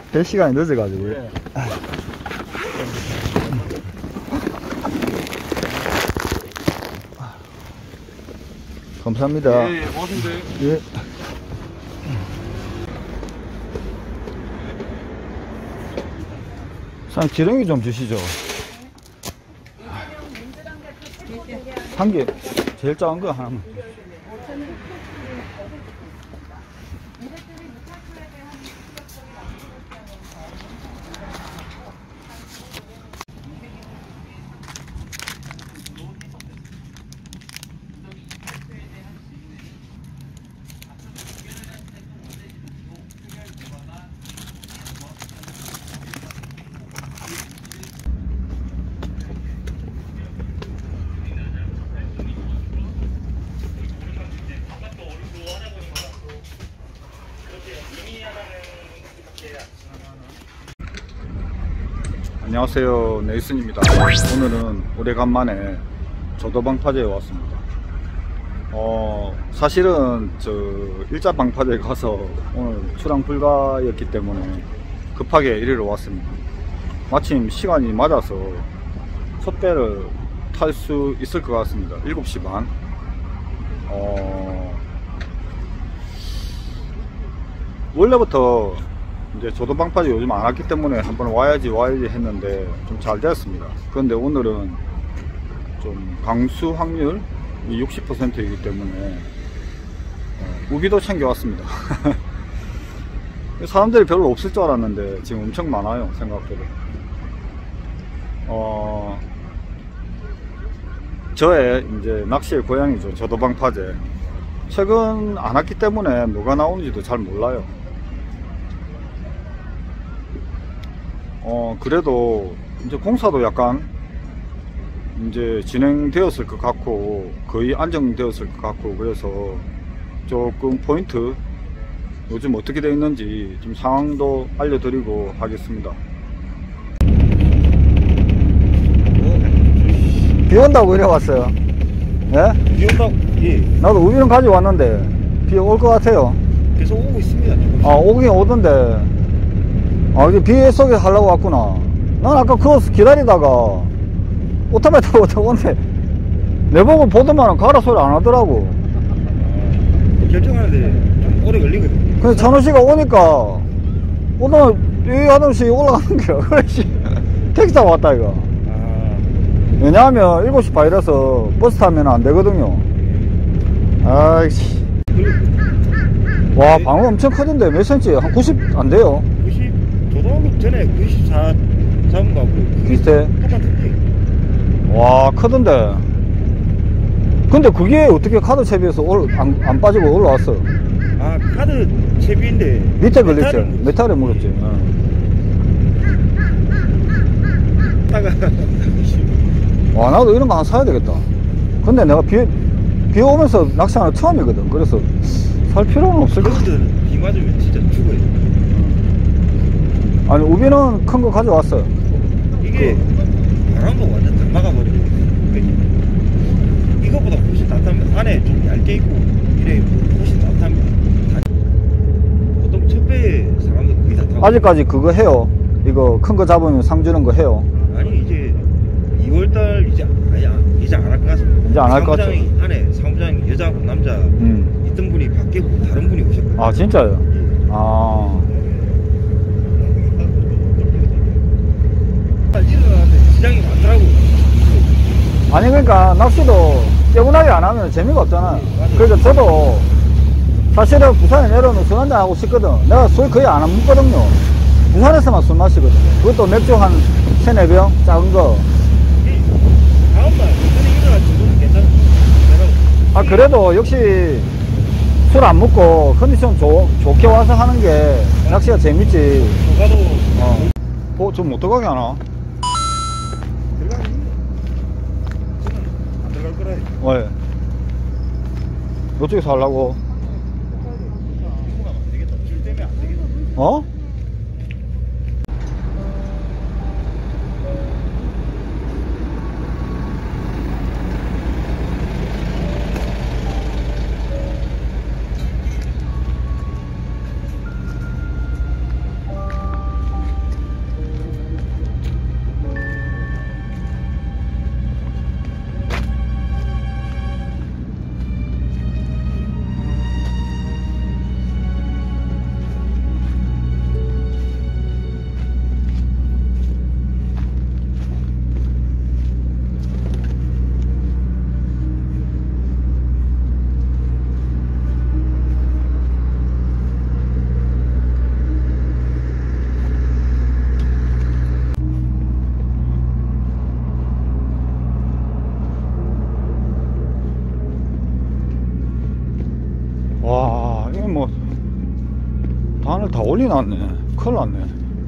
배 시간이 늦어가지고. 네. 감사합니다. 예, 고맙습니다. 예. 사장님, 지렁이 좀 주시죠. 한 개, 제일 작은 거 하나만. 안녕하세요, 네이슨입니다. 오늘은 오래간만에 조도방파제에 왔습니다. 사실은 일자 방파제에 가서 오늘 출항 불가였기 때문에 급하게 이리로 왔습니다. 마침 시간이 맞아서 첫 배를 탈 수 있을 것 같습니다. 7시 반. 원래부터 이제 조도방파제 요즘 안 왔기 때문에 한번 와야지 했는데 좀 잘 되었습니다. 그런데 오늘은 좀 강수 확률이 60%이기 때문에 우비도 챙겨왔습니다. 사람들이 별로 없을 줄 알았는데 지금 엄청 많아요, 생각보다. 저의 이제 낚시의 고향이죠, 조도방파제. 최근 안 왔기 때문에 뭐가 나오는지도 잘 몰라요. 그래도 이제 공사도 약간 이제 진행되었을 것 같고 거의 안정되었을 것 같고, 그래서 조금 포인트 요즘 어떻게 되어 있는지 좀 상황도 알려드리고 하겠습니다. 비 온다고 이래 왔어요. 예? 비 온다고? 예. 나도 우비는 가지고 왔는데 비 올 것 같아요. 계속 오고 있습니다. 조금씩. 아, 오긴 오던데. 이제 비 속에 하려고 왔구나. 난 아까 그거 기다리다가 오토바이 타고 오는데 내보고 보더만 가라 소리 안 하더라고. 결정하는데 좀 오래 걸리거든요. 근데 찬호씨가 오니까 오늘 이 하던시 올라가는 거야. 그래서 택시 타고 왔다 이거. 왜냐하면 7시 반이라서 버스 타면 안 되거든요. 아이씨. 와, 방어 엄청 크던데 몇 cm? 한 90 안 돼요? 90, 저도 전에 94 잡은 거하고 비슷해? 똑같은데. 와, 크던데. 근데 그게 어떻게 카드 채비에서 안 빠지고 올라왔어? 아, 카드 채비인데 밑에 걸렸지? 메탈에 물었지. 와, 나도 이런 거 하나 사야 되겠다. 근데 내가 비 오면서 낚시하는 거 처음이거든. 그래서 살 필요는 없을 것 같아. 비 맞으면 진짜 죽어요. 아니, 우비는 큰 거 가져왔어요. 이게 바람도 완전 다 막아버리고, 이거보다 훨씬 낫답니다. 안에 좀 얇게 있고 이래 훨씬 낫답니다. 보통 첫 배에 사람들 거의 다 타고. 아직까지 그거 해요. 이거 큰 거 잡으면 상 주는 거 해요. 아니, 이제 2월달 이제 안 할 것 같습니다. 이제 안 할 것 같죠. 사무장이 안에 사무장 여자하고 남자 있던 분이 바뀌고 다른 분이 오셨거든요. 아, 진짜요? 예. 아. 일어나는데 시장이 많더라고. 아니, 그러니까 낚시도 깨운하게 안 하면 재미가 없잖아. 그래서 저도 사실은 부산에 내려오면 술 한잔 하고 싶거든. 내가 술 거의 안 먹거든요. 부산에서만 술 마시거든. 그것도 맥주 한 3-4병 작은 거. 다음날 오전에 일어날 정도는 괜찮아. 아, 그래도 역시 술 안 먹고 컨디션 좋게 와서 하는 게 낚시가 재밌지. 조가도 좀 못 들어가게 하나? 들어가는 저는 안 들어갈 거라. 왜? 이쪽에서 하려고? 안 되겠다. 줄 때문에 안 되겠다. 어? 바늘 다 올려놨네. 큰일 났네.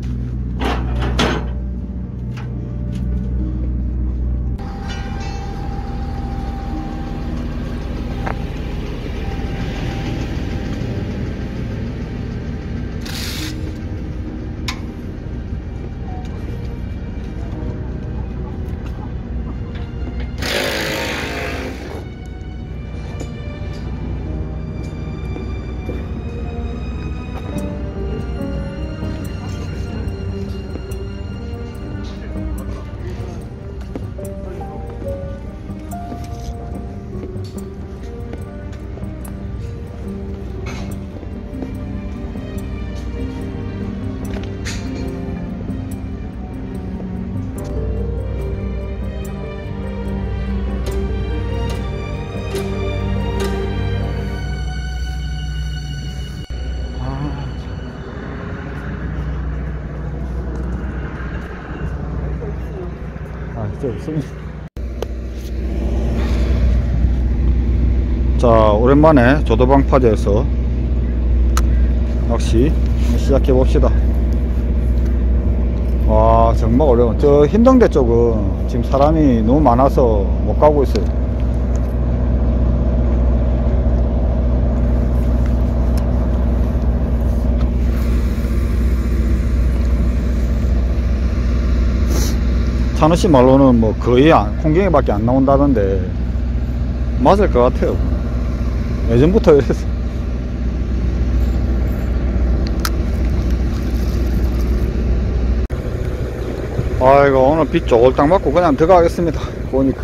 자, 오랜만에 조도방 파제에서 낚시 시작해 봅시다. 와, 정말 어려워. 저 흰동대 쪽은 지금 사람이 너무 많아서 못 가고 있어요. 찬우씨 말로는 뭐 거의 홍경이밖에 안 나온다던데 맞을 것 같아요. 예전부터 이랬어. 아이고, 오늘 비 쫄딱 맞고 그냥 들어가겠습니다. 보니까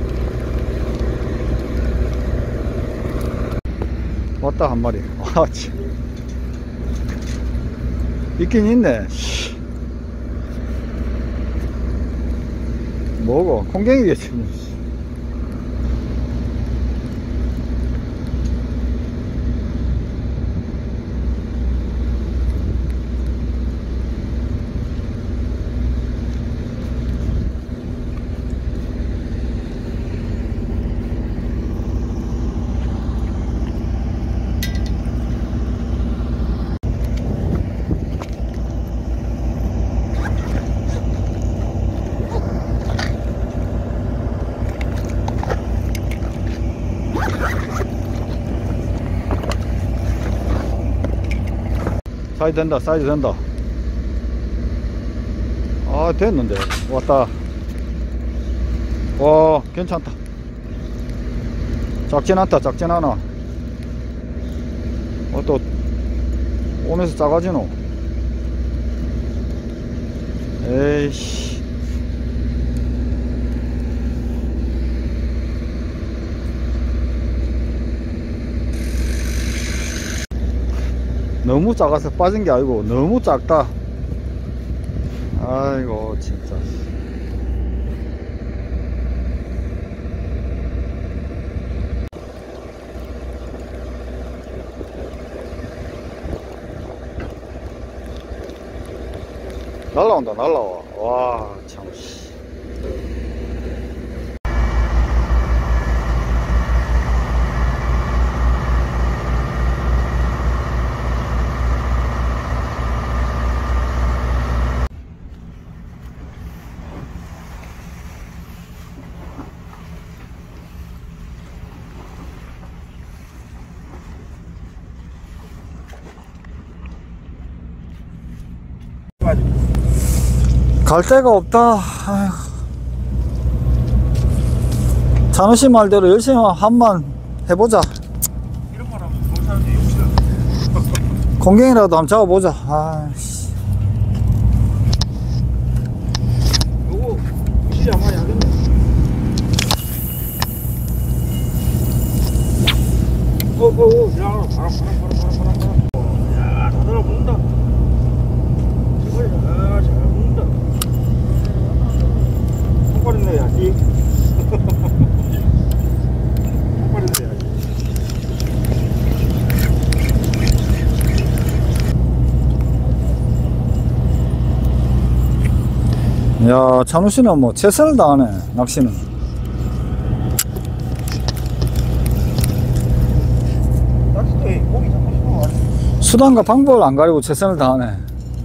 왔다 한 마리. 와, 참. 있긴 있네. 뭐고? 콩갱이겠지 뭐. 사이즈 된다, 사이즈 된다. 아, 됐는데. 왔다. 와, 괜찮다. 작진 않다, 작진 않아. 또 오면서 작아지노. 에이씨. 너무 작아서 빠진 게 아니고 너무 작다. 아이고 진짜. 날라온다, 날라와. 와, 참. 갈 데가 없다. 아휴. 찬우씨 말대로 열심히 한번 해보자. 이런 말 하면 못 사는데 욕심을. 공갱이라도 한번 잡아보자. 아이씨. 요거 무시지 한 마리 하겠네. 야, 바람. 야, 다 들어붙는다. 정말 잘 붙는다. 똑바로 내야지. 똑바로 내야지. 야, 찬우씨는 뭐 최선을 다하네, 낚시는. 낚시도 고기 잡고 싶어. 수단과 방법을 안 가리고 최선을 다하네.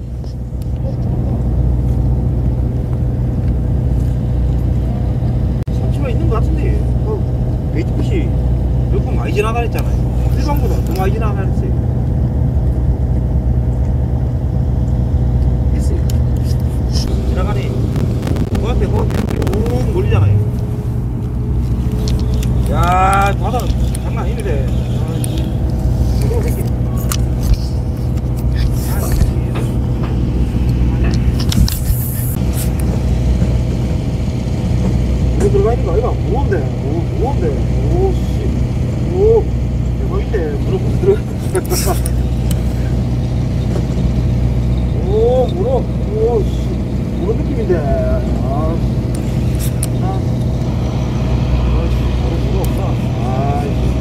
삼치가 있는 것 같은데 그 베이트풋이 몇 번 많이 지나가랬잖아요. 일반보다 더 많이 지나가랬어요. 했어요. 지나가네. 그 앞에 쭉 몰리잖아요. 야 바다 장난 아니네. 이거 새끼. 이거 들어가 있는 거 아이가? 무거운데, 무거운데, 오씨, 오, 대박인데, 무릎 들어가. 오, 무릎, 오씨, 무릎 느낌인데, 아씨, 바로 수가 없나? 아이씨.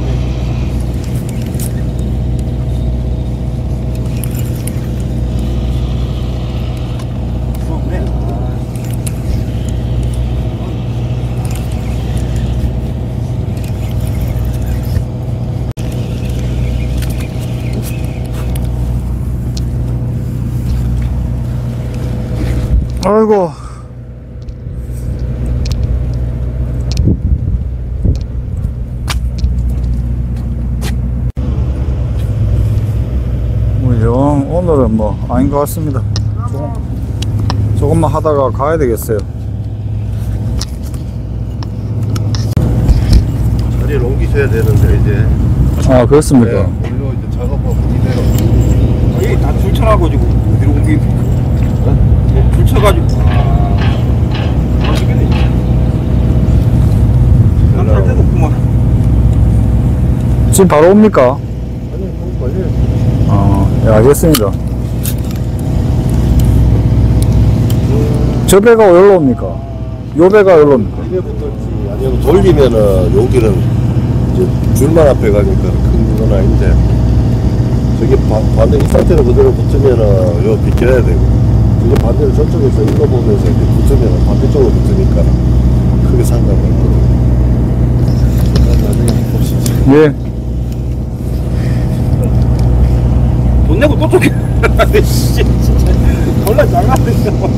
그래. 아이고. 뭐 영 오늘은 뭐 아닌 것 같습니다. 조금만 하다가 가야 되겠어요. 자리를 옮기셔야 되는데 이제. 아 그렇습니까? 네, 오히려 이제 작업하고 이대로. 여기 다 줄쳐가지고 어디로 옮기고 줄쳐가지고 맛있겠네. 난할 데도 없구만. 지금 바로 옵니까? 아니 그거 빨리. 예, 알겠습니다. 저 배가 어디로 옵니까? 요 배가 어디로 옵니까? 이게 붙었지. 아니면 돌리면은 여기는 이제 줄만 앞에 가니까 큰 건 아닌데. 저기 반대 이 상태로 그대로 붙으면은 요 비켜야 되고. 이게 반대로 저쪽에서 일로 보면서 이렇게 붙으면은 반대쪽으로 붙으니까 크게 상관이 없거든요. 나중에 보시죠. 예. 돈 내고 또 쫓겨. 진짜 몰라 장난해.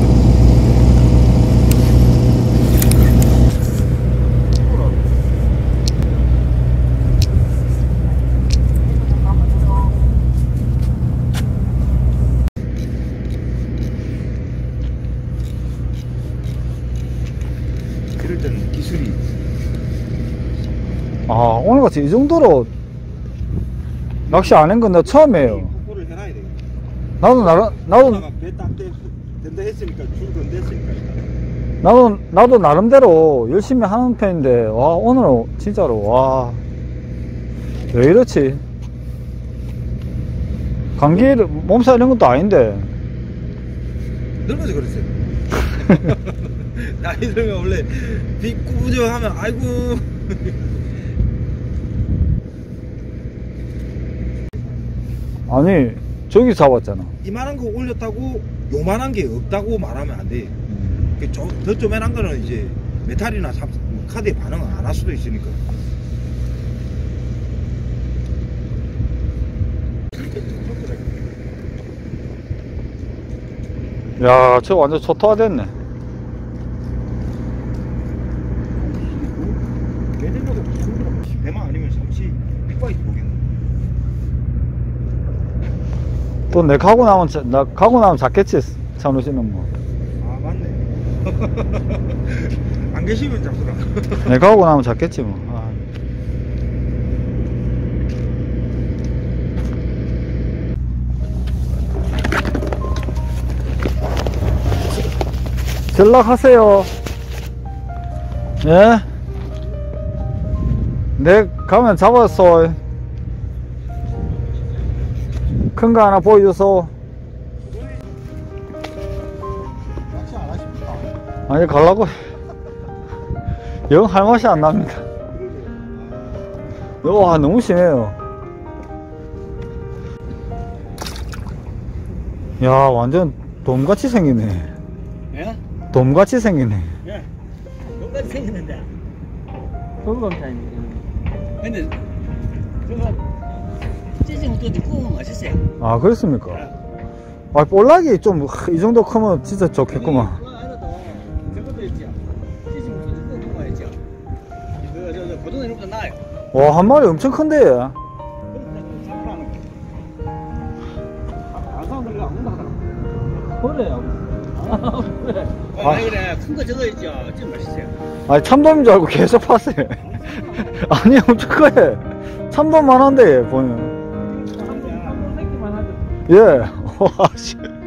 이럴 때는 기술이 오늘같이 이 정도로 낚시 안 한 건 나 처음이에요. 확보를 해놔야 돼. 나도 배딱 된다 했으니까 줄 건댔으니까. 나도 나름대로 열심히 하는 편인데, 와, 오늘은 진짜로, 와, 왜 이렇지? 감기를, 몸살 이런 것도 아닌데. 늙어서 그랬어요. 나이 들면 원래 비꾸부져 하면 아이고. 아니, 저기 잡았잖아. 이만한 거 올렸다고 요만한 게 없다고 말하면 안 돼. 더 쪼맨한 거는 이제 메탈이나 카드에 반응을 안 할 수도 있으니까. 야, 저 완전 초토화 됐네. 배만 아니면 삼치 빅바이트 보겠네. 또 내 가고 나면 잡겠지, 찬우 씨는 뭐. 아 맞네. 안 계시면 잡수라. 내 가고 나면 잡겠지 뭐. 연락하세요. 예? 내 가면 잡았어. 큰 거 하나 보여줘서. 낚시 안 하십니까? 아니, 가려고. 영 할 맛이 안 납니다. 와, 너무 심해요. 야, 완전 돔같이 생기네. 예? 돔같이 생기네. 예. 똑같이 생겼는데. 소금탕이. 근데, 그거, 찌짐 또 구우면 맛있어요. 아, 그렇습니까? 아, 볼락이 좀, 이 정도 크면 진짜 좋겠구만. 저것도 있죠. 찌짐 또 구우면 맛있죠. 저 고등어 이런 거 나요. 와, 한 마리 엄청 큰데. 안 사면 그거 안 먹는다 하더라고. 그래요. 그래. 아. 그래. 큰 거 저거 있죠. 좀 맛있어요. 아니, 참돔인 줄 알고 계속 봤어요. 아니, 엄청 커요. 참돔만 한데, 보면. 새끼만 하죠. 예. 와, 씨.